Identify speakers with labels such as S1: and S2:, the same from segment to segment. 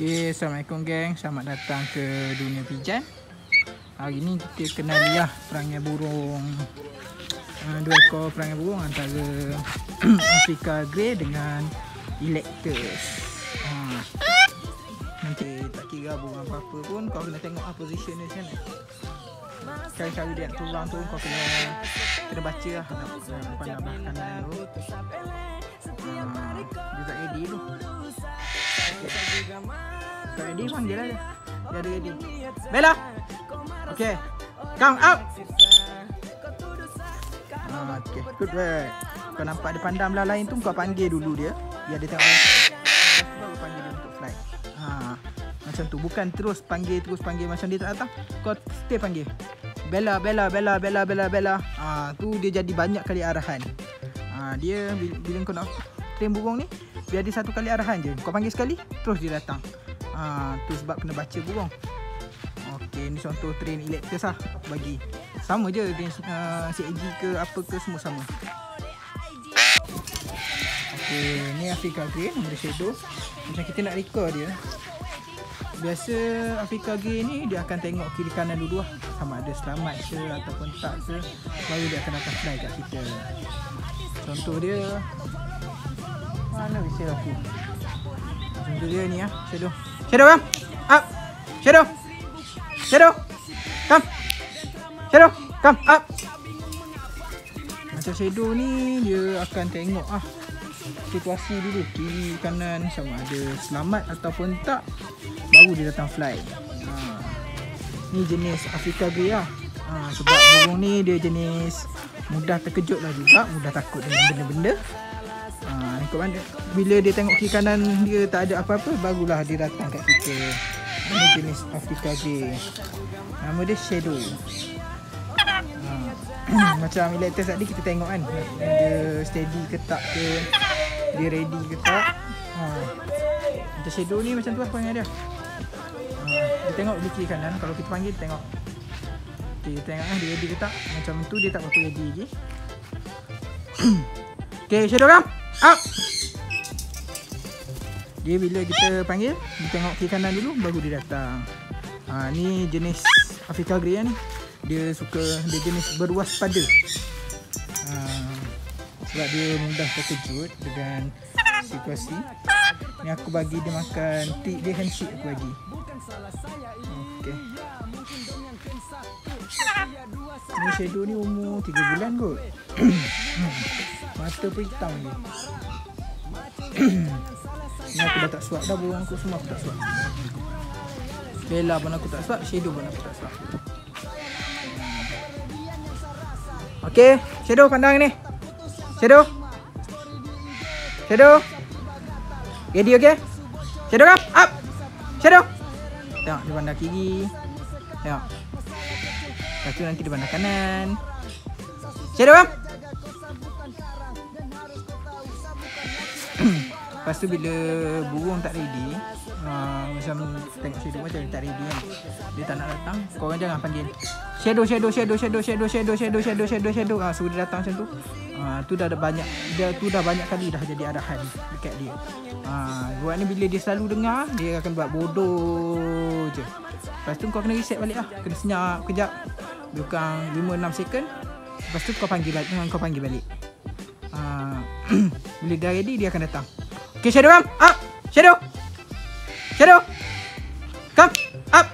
S1: Okay, Assalamualaikum geng. Selamat datang ke Dunia Pijan. Hari ni kita kenali lah perangai burung. Dua ekor perangai burung antara Africa Grey dengan Electus. Nanti tak kira burung apa-apa pun, kau kena tengok position dia macam mana. Kali-kali dia nak turun tu, kau kena baca lah, nak pandang belah kanan tu. Dia tak ready tu. Tak ready, panggil lah dia. Dia ada ready. Bella! Okay, come out! Okay, good work. Kau nampak dia pandang belah lain tu, kau panggil dulu dia. Biar dia tengok baru panggil dia untuk fly. Macam tu, bukan terus panggil macam dia tak datang. Kau stay panggil. Bella, Bella, Bella, Bella, Bella, Bella. Tu dia jadi banyak kali arahan. Dia bila kau nak train burung ni, biar dia satu kali arahan je. Kau panggil sekali, terus dia datang. Tu sebab kena baca burung. Okey, ni contoh train Electus lah aku bagi. Sama je range CAG ke apa ke, semua sama. Okey, ni Africa Grey, nombor shadow. Macam kita nak record dia, biasa Africa Grey ni dia akan tengok kiri kanan dulu lah, sama ada selamat ke ataupun tak ke, baru dia akan datang fly kat kita. Contoh dia, mana bisa aku? Contoh dia ni lah, shadow. Shadow come! Up! Shadow! Shadow! Come! Shadow! Come! Up! Macam shadow ni, dia akan tengok situasi dulu, kiri kanan, sama ada selamat ataupun tak, baru dia datang fly. Ni jenis Africa Grey lah. Sebab burung ni dia jenis mudah terkejut lah juga, mudah takut dengan benda-benda. Bila dia tengok kiri kanan dia tak ada apa-apa, barulah dia datang kat kita. Ini jenis Africa Grey. Nama dia Shadow. Macam Electus tadi kita tengok kan, dia steady ke tak ke, dia ready ke tak. Macam Shadow ni macam tu lah perangai dia. Dia tengok di kiri kanan, kalau kita panggil dia tengok. Okay, dia tengok dia ready ke tak. Macam tu dia tak berapa ready lagi. Okay, Shadow come! Up! Dia bila kita panggil, dia tengok kiri kanan dulu, baru dia datang. Ni jenis Africa Grey ni. Dia jenis berwaspada. Sebab dia mudah terkejut dengan situasi. Ni aku bagi dia makan, trik dia handshake aku bagi. Okay. Ni shadow ni umur 3 bulan kot. Mata pun hitam je. Ni aku dah tak suap dah, burung aku semua aku tak suap. Bella pun aku tak suap, shadow pun aku tak suap. Okay, shadow pandang ni. Shadow. Shadow. Ready, okay? Shadow come, up. Shadow. Tengok dia pandang kiri. Tengok. Lepas tu nanti dia pandang kanan. Shadow come. Lepas tu bila burung tak ready, macam tengok shadow macam dia tak ready kan, dia tak nak datang, korang jangan panggil shadow. Suruh dia datang macam tu. Tu dah banyak, tu dah banyak kali dah jadi arahan dekat dia. Buat ni bila dia selalu dengar, dia akan buat bodoh je. Lepas tu kau kena reset balik lah, kena senyap kejap, bukan 5-6 second. Lepas tu kau panggil balik. Bila dah ready, dia akan datang. Okay, Shadow come, up. Shadow. Shadow. Come, up.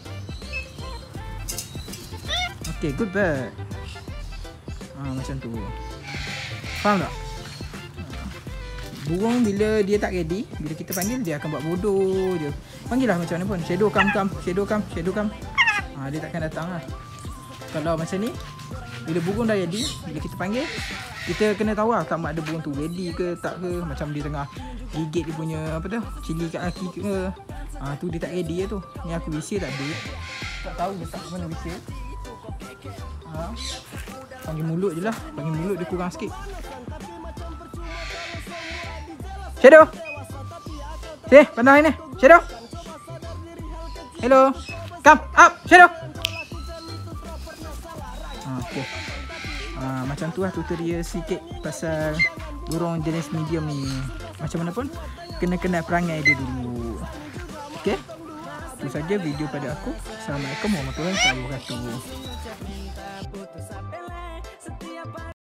S1: Okay, good bird. Macam tu. Faham tak? Burung bila dia tak ready, bila kita panggil, dia akan buat bodoh je. Panggil lah macam mana pun. Shadow come. Shadow come. Dia takkan datang lah. Kalau macam ni, bila burung dah ready, bila kita panggil, kita kena tahu lah sama ada burung tu ready ke tak ke. Macam dia tengah gigit dia punya cili kat kaki ke. Tu dia tak ready tu. Ni aku bisir tak ada. Tak tahu letak mana bisir. Panggil mulut je lah. Panggil mulut dia kurang sikit. Shadow. Sini, pandang ni. Shadow. Hello. Come, up. Shadow. Okay. Macam tu lah tutorial sikit pasal burung jenis medium ni. Macam mana pun kena kenal perangai dia dulu. Okey. Itu saja video pada aku. Assalamualaikum warahmatullahi wabarakatuh.